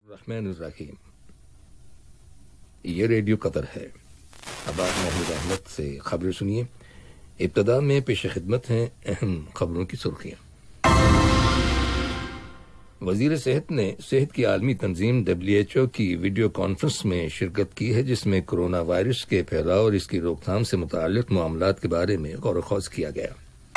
الرحمن الرحیم، یہ ریڈیو قطر ہے۔ اب آپ محمود احمد سے خبریں سنیے۔ ابتدا میں پیش خدمت ہیں اہم خبروں کی سرخیاں۔ وزیر صحت نے صحت کی عالمی تنظیم WHO کی ویڈیو کانفرنس میں شرکت کی ہے، جس میں کرونا وائرس کے پھیلاؤ اور اس کی روک تھام سے متعلق معاملات کے بارے میں غور و خوض کیا گیا۔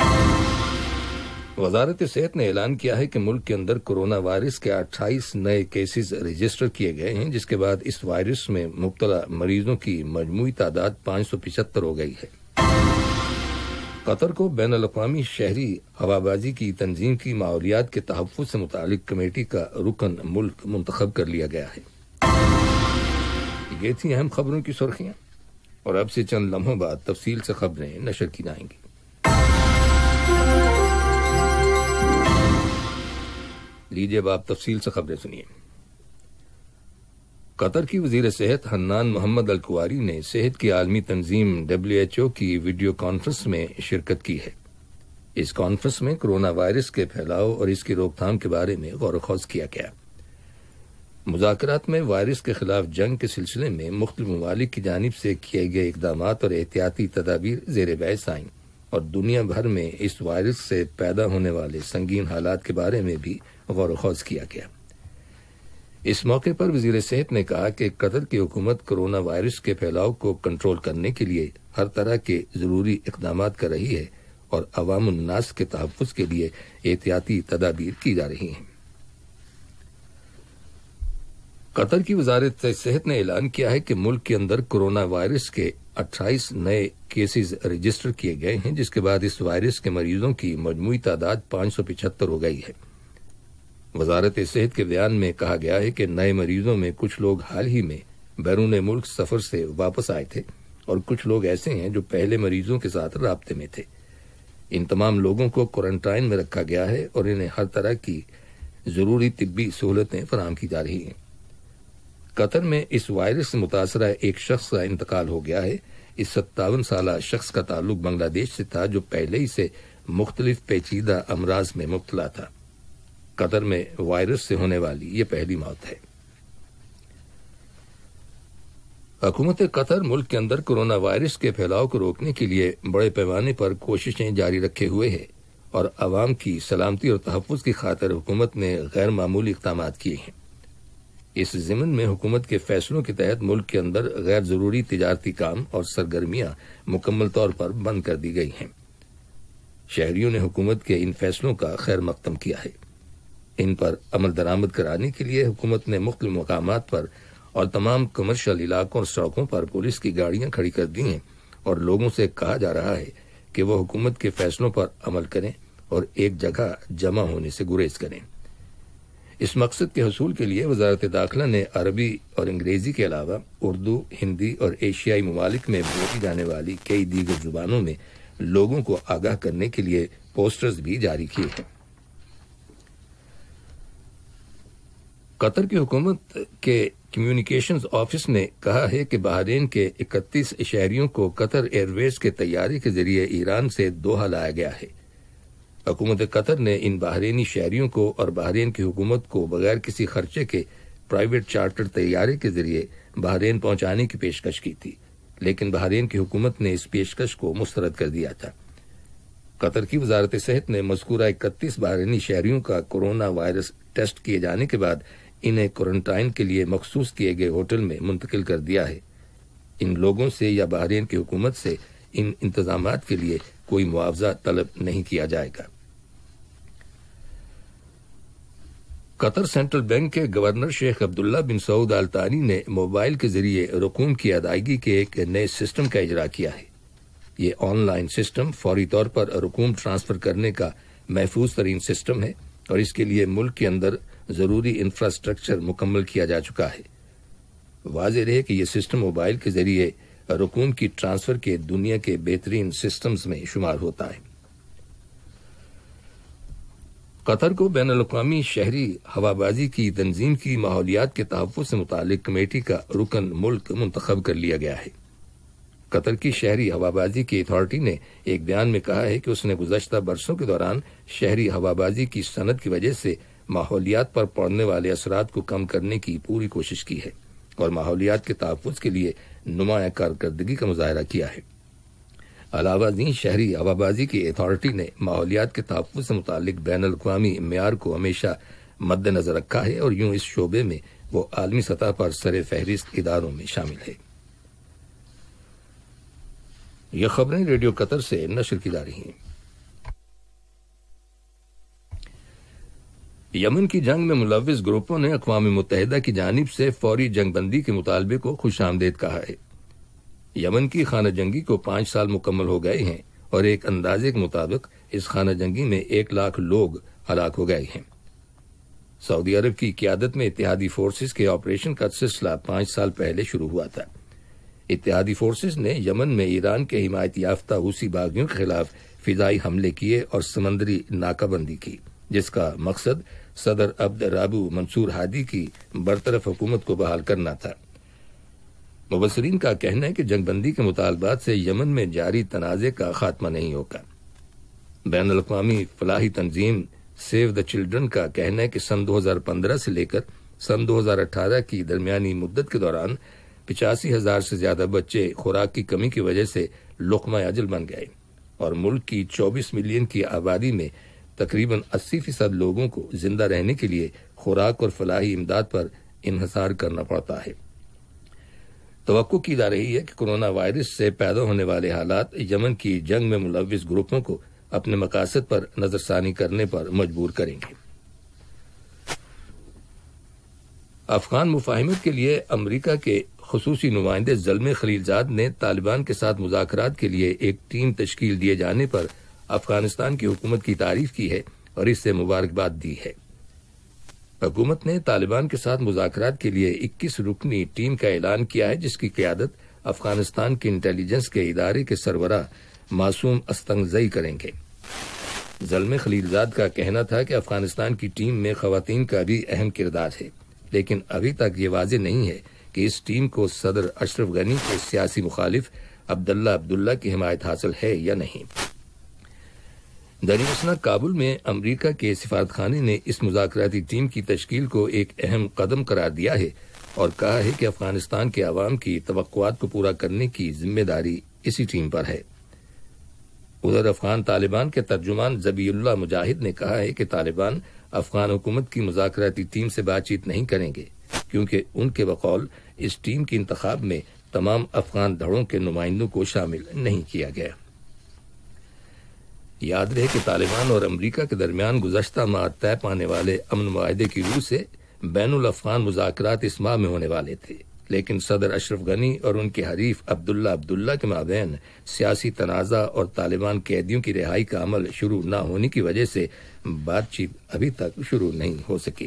وزارت صحت نے اعلان کیا ہے کہ ملک کے اندر کرونا وائرس کے 28 نئے کیسز رجسٹر کیے گئے ہیں، جس کے بعد اس وائرس میں مبتلا مریضوں کی مجموعی تعداد 575 ہو گئی ہے۔ قطر کو بین الاقوامی شہری ہوابازی کی تنظیم کی ماحولیات کے تحفظ سے متعلق کمیٹی کا رکن ملک منتخب کر لیا گیا ہے۔ یہ تھی اہم خبروں کی سرخیاں، اور اب سے چند لمحوں بعد تفصیل سے خبریں نشر کی جائیں گی۔ لیجیے اب آپ تفصیل سے خبریں سنیے۔ قطر کی وزیر صحت حنان محمد الکواری نے صحت کی عالمی تنظیم WHO کی ویڈیو کانفرنس میں شرکت کی ہے۔ اس کانفرنس میں کرونا وائرس کے پھیلاؤ اور اس کی روک تھام کے بارے میں غور و خوض کیا گیا۔ مذاکرات میں وائرس کے خلاف جنگ کے سلسلے میں مختلف ممالک کی جانب سے کیے گئے اقدامات اور احتیاطی تدابیر زیر بحث آئیں، اور دنیا بھر میں اس وائرس سے پیدا ہونے والے سنگین حالات کے بارے میں بھی غور و خوض کیا گیا۔ اس موقع پر وزیر صحت نے کہا کہ قطر کی حکومت کرونا وائرس کے پھیلاؤ کو کنٹرول کرنے کے لیے ہر طرح کے ضروری اقدامات کر رہی ہے، اور عوام الناس کے تحفظ کے لیے احتیاطی تدابیر کی جا رہی ہیں۔ قطر کی وزارت صحت نے اعلان کیا ہے کہ ملک کے اندر کرونا وائرس کے 28 نئے کیسز رجسٹر کیے گئے ہیں، جس کے بعد اس وائرس کے مریضوں کی مجموعی تعداد 575 ہو گئی ہے۔ وزارت صحت کے بیان میں کہا گیا ہے کہ نئے مریضوں میں کچھ لوگ حال ہی میں بیرون ملک سفر سے واپس آئے تھے، اور کچھ لوگ ایسے ہیں جو پہلے مریضوں کے ساتھ رابطے میں تھے۔ ان تمام لوگوں کو کوارنٹائن میں رکھا گیا ہے، اور انہیں ہر طرح کی ضروری طبی سہولتیں فراہم کی جا رہی ہیں۔ قطر میں اس وائرس سے متاثرہ ایک شخص کا انتقال ہو گیا ہے۔ اس 57 سالہ شخص کا تعلق بنگلہ دیش سے تھا، جو پہلے ہی سے مختلف پیچیدہ امراض میں مبتلا تھا۔ قطر میں وائرس سے ہونے والی یہ پہلی موت ہے۔ حکومت قطر ملک کے اندر کرونا وائرس کے پھیلاؤ کو روکنے کے لیے بڑے پیمانے پر کوششیں جاری رکھے ہوئے ہے، اور عوام کی سلامتی اور تحفظ کی خاطر حکومت نے غیر معمولی اقدامات کیے ہیں۔ اس ضمن میں حکومت کے فیصلوں کے تحت ملک کے اندر غیر ضروری تجارتی کام اور سرگرمیاں مکمل طور پر بند کر دی گئی ہیں۔ شہریوں نے حکومت کے ان فیصلوں کا خیر مقدم کیا ہے۔ ان پر عمل درآمد کرانے کے لیے حکومت نے مختلف مقامات پر اور تمام کمرشل علاقوں اور سڑکوں پر پولیس کی گاڑیاں کھڑی کر دی ہیں، اور لوگوں سے کہا جا رہا ہے کہ وہ حکومت کے فیصلوں پر عمل کریں اور ایک جگہ جمع ہونے سے گریز کریں۔ اس مقصد کے حصول کے لیے وزارت داخلہ نے عربی اور انگریزی کے علاوہ اردو، ہندی اور ایشیائی ممالک میں بولی جانے والی کئی دیگر زبانوں میں لوگوں کو آگاہ کرنے کے لیے پوسٹرز بھی جاری کیے ہیں۔ قطر کی حکومت کے کمیونیکیشنز آفس نے کہا ہے کہ بحرین کے 31 شہریوں کو قطر ایئر ویز کے طیارے کے ذریعے ایران سے دوحہ لایا گیا ہے۔ حکومت قطر نے ان بحرینی شہریوں کو اور بحرین کی حکومت کو بغیر کسی خرچے کے پرائیویٹ چارٹر طیارے کے ذریعے بحرین پہنچانے کی پیشکش کی تھی، لیکن بحرین کی حکومت نے اس پیشکش کو مسترد کر دیا تھا۔ قطر کی وزارت صحت نے مذکورہ 31 بحرینی شہریوں کا کورونا وائرس ٹیسٹ کیے جانے کے بعد انہیں کوارنٹائن کے لیے مخصوص کیے گئے ہوٹل میں منتقل کر دیا ہے۔ ان لوگوں سے یا بحرین کی حکومت سے ان انتظامات کے لیے کوئی معاوضہ طلب نہیں کیا جائے گا۔ قطر سینٹرل بینک کے گورنر شیخ عبداللہ بن سعود آل ثانی نے موبائل کے ذریعے رقوم کی ادائیگی کے ایک نئے سسٹم کا اجرا کیا ہے۔ یہ آن لائن سسٹم فوری طور پر رقوم ٹرانسفر کرنے کا محفوظ ترین سسٹم ہے، اور اس کے لیے ملک کے اندر ضروری انفراسٹرکچر مکمل کیا جا چکا ہے۔ واضح رہے کہ یہ سسٹم موبائل کے ذریعے رقوم کی ٹرانسفر کے دنیا کے بہترین سسٹمز میں شمار ہوتا ہے۔ قطر کو بین الاقوامی شہری ہوابازی کی تنظیم کی ماحولیات کے تحفظ سے متعلق کمیٹی کا رکن ملک منتخب کر لیا گیا ہے۔ قطر کی شہری ہوابازی کی اتھارٹی نے ایک بیان میں کہا ہے کہ اس نے گزشتہ برسوں کے دوران شہری ہوابازی کی صنعت کی وجہ سے ماحولیات پر پڑنے والے اثرات کو کم کرنے کی پوری کوشش کی ہے اور ماحولیات کے تحفظ کے لیے نمایاں کارکردگی کا مظاہرہ کیا ہے۔ علاوہ ازیں شہری ہوابازی کی اتھارٹی نے ماحولیات کے تحفظ سے متعلق بین الاقوامی معیار کو ہمیشہ مد نظر رکھا ہے اور یوں اس شعبے میں وہ عالمی سطح پر سر فہرست اداروں میں شامل ہے۔ یہ خبریں ریڈیو قطر سے نشر کی جا رہی ہیں۔ یمن کی جنگ میں ملوث گروپوں نے اقوام متحدہ کی جانب سے فوری جنگ بندی کے مطالبے کو خوش آمدید کہا ہے۔ یمن کی خانہ جنگی کو 5 سال مکمل ہو گئے ہیں اور ایک اندازے کے مطابق اس خانہ جنگی میں 1 لاکھ لوگ ہلاک ہو گئے ہیں۔ سعودی عرب کی قیادت میں اتحادی فورسز کے آپریشن کا سلسلہ 5 سال پہلے شروع ہوا تھا۔ اتحادی فورسز نے یمن میں ایران کے حمایت یافتہ حوثی باغیوں کے خلاف فضائی حملے کیے اور سمندری ناکہ بندی کی، جس کا مقصد صدر عبد رابو منصور ہادی کی برطرف حکومت کو بحال کرنا تھا۔ مبصرین کا کہنا ہے کہ جنگ بندی کے مطالبات سے یمن میں جاری تنازع کا خاتمہ نہیں ہوگا۔ بین الاقوامی فلاحی تنظیم سیو دا چلڈرن کا کہنا ہے کہ سن 2015 سے لے کر سن 2018 کی درمیانی مدت کے دوران 85,000 سے زیادہ بچے خوراک کی کمی کی وجہ سے لقمہ اجل بن گئے اور ملک کی 24 ملین کی آبادی میں تقریباً 80% لوگوں کو زندہ رہنے کے لیے خوراک اور فلاحی امداد پر انحصار کرنا پڑتا ہے۔ توقع کی جا رہی ہے کہ کرونا وائرس سے پیدا ہونے والے حالات یمن کی جنگ میں ملوث گروپوں کو اپنے مقاصد پر نظر ثانی کرنے پر مجبور کریں گے۔ افغان مفاہمت کے لیے امریکہ کے خصوصی نمائندے زلمے خلیلزاد نے طالبان کے ساتھ مذاکرات کے لیے ایک ٹیم تشکیل دیے جانے پر افغانستان کی حکومت کی تعریف کی ہے اور اس سے مبارکباد دی ہے۔ حکومت نے طالبان کے ساتھ مذاکرات کے لیے 21 رکنی ٹیم کا اعلان کیا ہے، جس کی قیادت افغانستان کے انٹیلیجنس کے ادارے کے سربراہ معصوم استنگزئی کریں گے۔ زلمے خلیلزاد کا کہنا تھا کہ افغانستان کی ٹیم میں خواتین کا بھی اہم کردار ہے، لیکن ابھی تک یہ واضح نہیں ہے کہ اس ٹیم کو صدر اشرف غنی کے سیاسی مخالف عبداللہ کی حمایت حاصل ہے یا نہیں۔ دریاسنا کابل میں امریکہ کے سفارتخانے نے اس مذاکراتی ٹیم کی تشکیل کو ایک اہم قدم قرار دیا ہے اور کہا ہے کہ افغانستان کے عوام کی توقعات کو پورا کرنے کی ذمہ داری اسی ٹیم پر ہے۔ ادھر افغان طالبان کے ترجمان ذبیح اللہ مجاہد نے کہا ہے کہ طالبان افغان حکومت کی مذاکراتی ٹیم سے بات چیت نہیں کریں گے کیونکہ ان کے بقول اس ٹیم کے انتخاب میں تمام افغان دھڑوں کے نمائندوں کو شامل نہیں کیا گیا۔ یاد رہے کہ طالبان اور امریکہ کے درمیان گزشتہ ماہ طے پانے والے امن معاہدے کی روح سے بین الافغان مذاکرات اس ماہ میں ہونے والے تھے، لیکن صدر اشرف غنی اور ان کے حریف عبداللہ کے مابین سیاسی تنازع اور طالبان قیدیوں کی رہائی کا عمل شروع نہ ہونے کی وجہ سے بات چیت ابھی تک شروع نہیں ہو سکی۔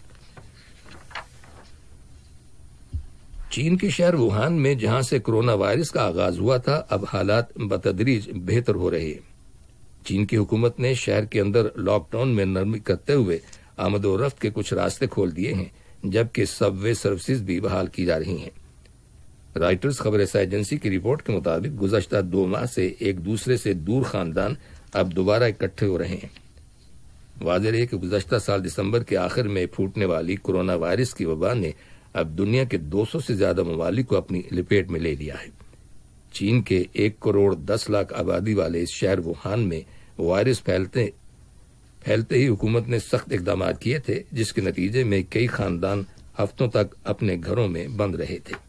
چین کے شہر ووہان میں جہاں سے کرونا وائرس کا آغاز ہوا تھا، اب حالات بتدریج بہتر ہو رہے ہیں۔ چین کی حکومت نے شہر کے اندر لاک ڈاؤن میں نرمی کرتے ہوئے آمد و رفت کے کچھ راستے کھول دیے ہیں، جبکہ سب وے سروسز بھی بحال کی جا رہی ہیں۔ رائٹرز خبر رساں ایجنسی کی رپورٹ کے مطابق گزشتہ 2 ماہ سے ایک دوسرے سے دور خاندان اب دوبارہ اکٹھے ہو رہے ہیں۔ واضح ہے کہ گزشتہ سال دسمبر کے آخر میں پھوٹنے والی کرونا وائرس کی وبا نے اب دنیا کے 200 سے زیادہ ممالک کو اپنی لپیٹ میں لے لیا ہے۔ چین کے 1 کروڑ 10 لاکھ آبادی والے اس شہر ووہان میں وائرس پھیلتے ہی حکومت نے سخت اقدامات کیے تھے، جس کے نتیجے میں کئی خاندان ہفتوں تک اپنے گھروں میں بند رہے تھے۔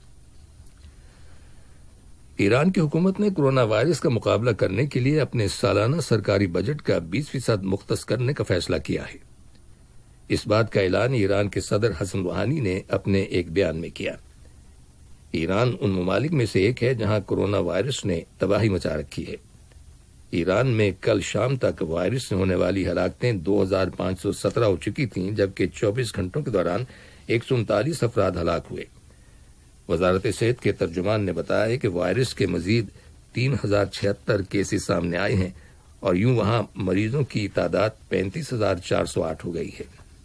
ایران کی حکومت نے کرونا وائرس کا مقابلہ کرنے کے لیے اپنے سالانہ سرکاری بجٹ کا 20% مختص کرنے کا فیصلہ کیا ہے۔ اس بات کا اعلان ایران کے صدر حسن روحانی نے اپنے ایک بیان میں کیا۔ ایران ان ممالک میں سے ایک ہے جہاں کرونا وائرس نے تباہی مچا رکھی ہے۔ ایران میں کل شام تک وائرس سے ہونے والی ہلاکتیں 2517 ہو چکی تھیں، جبکہ 24 گھنٹوں کے دوران 139 افراد ہلاک ہوئے۔ وزارت صحت کے ترجمان نے بتایا ہے کہ وائرس کے مزید 3076 کیسز سامنے آئے ہیں اور یوں وہاں مریضوں کی تعداد 35408 ہو گئی ہے۔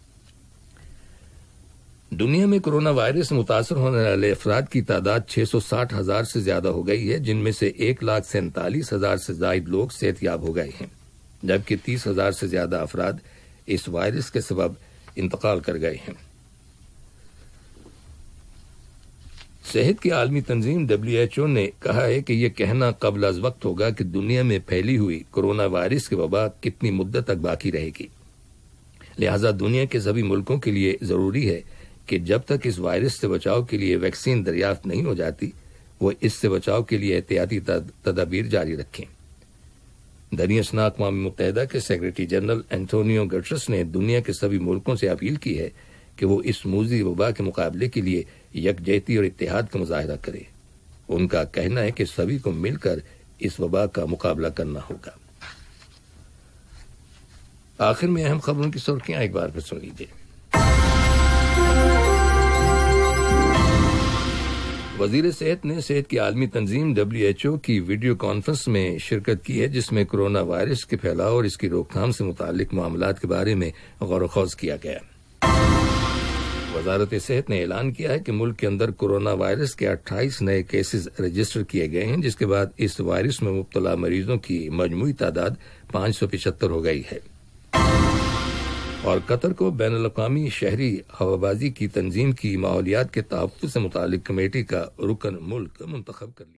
دنیا میں کرونا وائرس سے متاثر ہونے والے افراد کی تعداد 660,000 سے زیادہ ہو گئی ہے، جن میں سے 1,47,000 سے زائد لوگ صحت یاب ہو گئے ہیں، جبکہ 30,000 سے زیادہ افراد اس وائرس کے سبب انتقال کر گئے ہیں۔ صحت کی عالمی تنظیم WHO نے کہا ہے کہ یہ کہنا قبل از وقت ہوگا کہ دنیا میں پھیلی ہوئی کورونا وائرس کی وبا کتنی مدت تک باقی رہے گی۔ لہذا دنیا کے سبھی ملکوں کے لیے ضروری ہے کہ جب تک اس وائرس سے بچاؤ کے لیے ویکسین دریافت نہیں ہو جاتی، وہ اس سے بچاؤ کے لیے احتیاطی تدابیر جاری رکھیں۔ دنیا شناخت اقوام متحدہ کے سیکرٹری جنرل اینٹونیو گٹرس نے دنیا کے سبھی ملکوں سے اپیل کی ہے کہ وہ اس موذی وبا کے مقابلے کے لیے یکجہتی اور اتحاد کا مظاہرہ کرے۔ ان کا کہنا ہے کہ سبھی کو مل کر اس وبا کا مقابلہ کرنا ہوگا۔ آخر میں اہم خبروں کی سرخیاں ایک بار پھر سن لیجیے۔ وزیر صحت نے صحت کی عالمی تنظیم WHO کی ویڈیو کانفرنس میں شرکت کی ہے، جس میں کورونا وائرس کے پھیلاؤ اور اس کی روک تھام سے متعلق معاملات کے بارے میں غور و خوض کیا گیا۔ وزارت صحت نے اعلان کیا ہے کہ ملک کے اندر کورونا وائرس کے 28 نئے کیسز رجسٹر کیے گئے ہیں، جس کے بعد اس وائرس میں مبتلا مریضوں کی مجموعی تعداد 575 ہو گئی ہے۔ اور قطر کو بین الاقوامی شہری ہوابازی کی تنظیم کی ماحولیات کے تحفظ سے متعلق کمیٹی کا رکن ملک منتخب کر لیا۔